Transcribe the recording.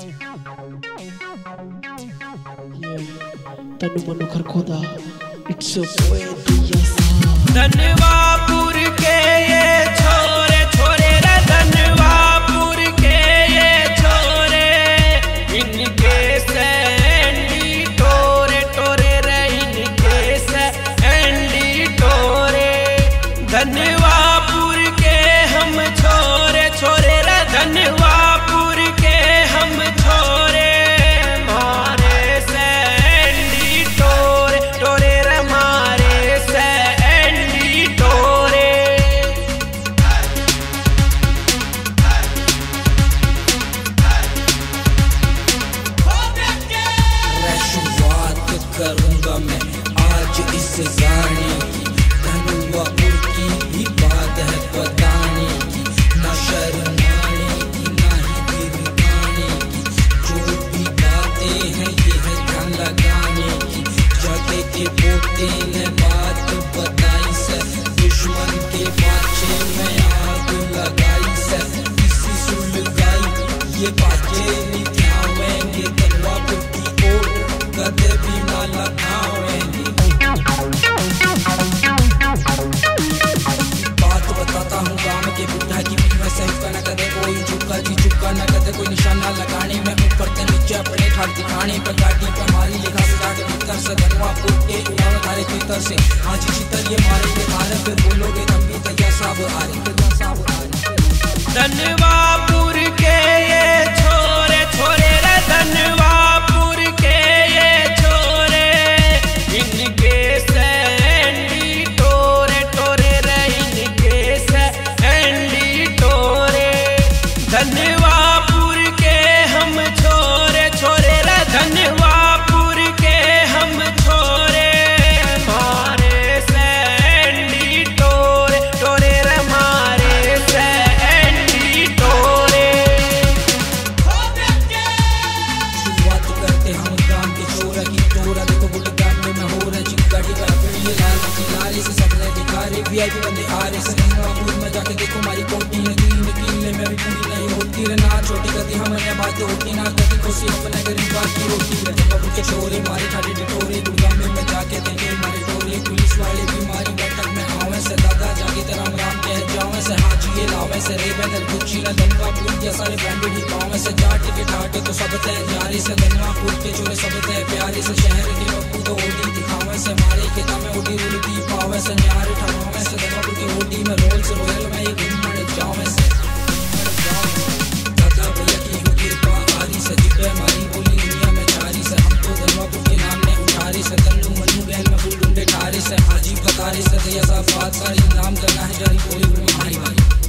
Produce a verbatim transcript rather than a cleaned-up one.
Tanu Manu Kharkhoda it's a पोएटिया सा धनवापुर के ये छोरे छोरे रे धनवापुर के ये छोरे इनके से एंडी टोरे टोरे रे इनके से एंडी टोरे धनवापुर के हम छोरे छोरे रे धनवापुर के हम छोरे मारे से एंडी टोरे टोरे रे मारे से एंडी टोरे शुरुआत करूंगा मैं आज इस गाने की धनवापुर की भी बात है बताने की ना शर्माने की ना ही गिरवाने की जो भी बातें हैं ये है ध्यान लगाने की जाते के पोते ने बात बताई से दुश्मन के पाछे में आग लगाई से किसी सुलगाई ये बातें निभावेंगे धनवापुर की ओर कदे भी ना लगावेंगे। बात बताता हूँ गाँव के बुढ़ा की भी मैं सही का न कदे कोई चुका जी चुका न कदे कोई निशाना लगाने में ऊपर से नीचे अपने ठाट दिखाने पर गाड़ी पर मारी लिखा सदा के भीतर से धनवापुर के उड़ावे धारे भीतर से आज चितर ये मारेंगे धारे फिर बोलोगे तब भी तैयार साब आ रही तैयार साब आ रही धनवापुर के ये छोरे छोरे रे धनवापुर के ये छोरे इनके से एंडी टोरे टोरे रे इनके से एंडी टोरे धनवापुर के हम छोरे छोरे रे धनवापुर के हम छोरे मारे से एंडी टोरे टोरे रे मारे से एंडी टोरे शुरुआत करते हम गांव के चोरा की चोरा देखो बुढ़ गांव में न हो रहा चिंगाड़ी का ये लाल किनारे से सबने दिखारे वीआईपी बंदे आ रहे से धनवापुर में जाके देखो हमारी कोटी नदी निकलने में भी पूरी नहीं होती रे ना छोटी गति हमने बात होती ना गति खुशी अपने गरीब बात की रोटी है धनवापुर के छोरे मारे ठाटे टिटोरे दुर्गा में मैं जाके देंगे मारे टोरे पुलिस वाले भी मारी बैठक में आवे से दादा जाके तेरा राम कह जावे से हाजी ये लावे से रे बदल कुची ना धनवापुर के सारे बैंड ही पावे से जाट के ठाटे तो सब तय जारी से धनवापुर के छोरे सब तय प्यारे से शहर के लोग तो ओडी दिखावे से मारे के तमे ओडी रुलती पावे से न्यारे ठावे से धनवापुर के ओडी में रोल से रोयल में एक घूमने जावे से दादा भैया की हो कृपा आदि से जिपे मारी बोली दुनिया में चारी से हम तो धनवापुर के नाम ने उठारी से तन्नू मन्नू गैल में फूल डूंडे ठारे से हाजी बतारे से दया सा बात सारी नाम करना है जारी कोई हमारी बारी।